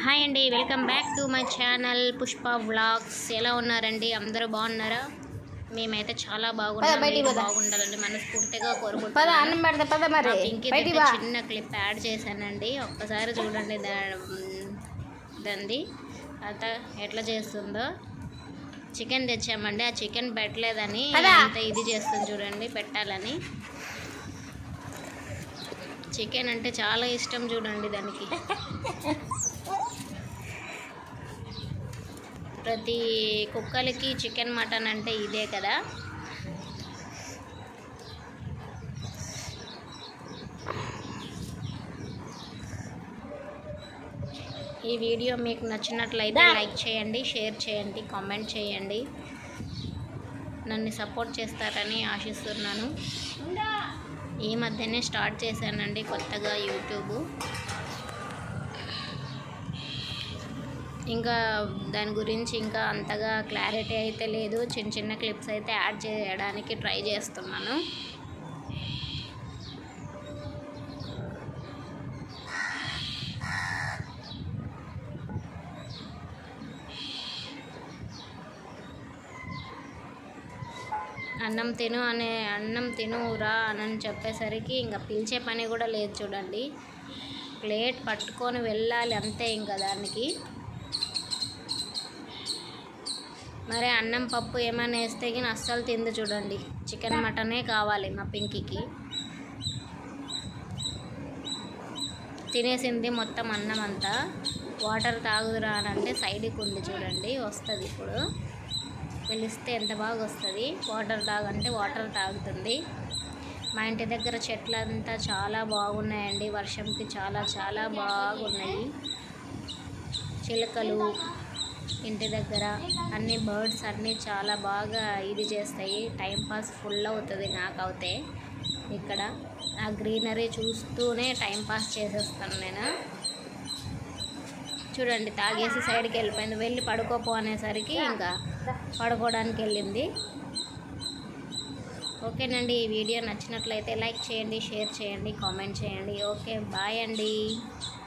Hi అండి, welcome back to my channel Pushpa vlogs. ఎలా ఉన్నారండి? అందరూ బాగున్నారా? మేమైతే చాలా బాగుండాలని మనస్ఫూర్తిగా కోరుకుంటున్నాను. ఇంకైతే చిన్న క్లిప్ యాడ్ చేశానండి, ఒక్కసారి చూడండి. దాన్ని అంత ఎట్లా చేస్తుందో. చికెన్ తెచ్చామండి, ఆ చికెన్ పెట్టలేదని అంత ఇది చేస్తుంది చూడండి, పెట్టాలని. చికెన్ అంటే చాలా ఇష్టం చూడండి దానికి. ప్రతి కుక్కలకి చికెన్ మటన్ అంటే ఇదే కదా. ఈ వీడియో మీకు నచ్చినట్లయితే లైక్ చేయండి, షేర్ చేయండి, కామెంట్ చేయండి. నన్ను సపోర్ట్ చేస్తారని ఆశిస్తున్నాను. ఈ మధ్యనే స్టార్ట్ చేశానండి కొత్తగా యూట్యూబ్. ఇంకా దాని గురించి ఇంకా అంతగా క్లారిటీ అయితే లేదు. చిన్న చిన్న క్లిప్స్ అయితే యాడ్ చేయడానికి ట్రై చేస్తున్నాను. అన్నం తినురా అని చెప్పేసరికి ఇంకా పిలిచే పని కూడా లేదు చూడండి. ప్లేట్ పట్టుకొని వెళ్ళాలి అంతే ఇంకా దానికి. మరి అన్నం పప్పు ఏమైనా వేస్తే కానీ అస్సలు తింది చూడండి. చికెన్ మటనే కావాలి మా పింకీకి. తినేసింది మొత్తం అన్నం అంతా. వాటర్ తాగుదురా అని అంటే సైడ్కి ఉంది చూడండి, వస్తుంది ఇప్పుడు. పిలిస్తే ఎంత బాగా వస్తుంది. వాటర్ తాగంటే వాటర్ తాగుతుంది. మా ఇంటి దగ్గర చెట్లంతా చాలా బాగున్నాయండి, వర్షంకి చాలా చాలా బాగున్నాయి. చిలుకలు ఇంటి దగ్గర అన్ని బర్డ్స్ అన్నీ చాలా బాగా ఇది చేస్తాయి. టైంపాస్ ఫుల్ అవుతుంది నాకైతే. ఇక్కడ ఆ గ్రీనరీ చూస్తూనే టైంపాస్ చేసేస్తాను నేను. చూడండి, తాగేసి సైడ్కి వెళ్ళిపోయింది. వెళ్ళి పడుకోపో అనేసరికి ఇంకా పడుకోవడానికి వెళ్ళింది. ఓకేనండి, ఈ వీడియో నచ్చినట్లయితే లైక్ చేయండి, షేర్ చేయండి, కామెంట్ చేయండి. ఓకే, బాయ్ అండి.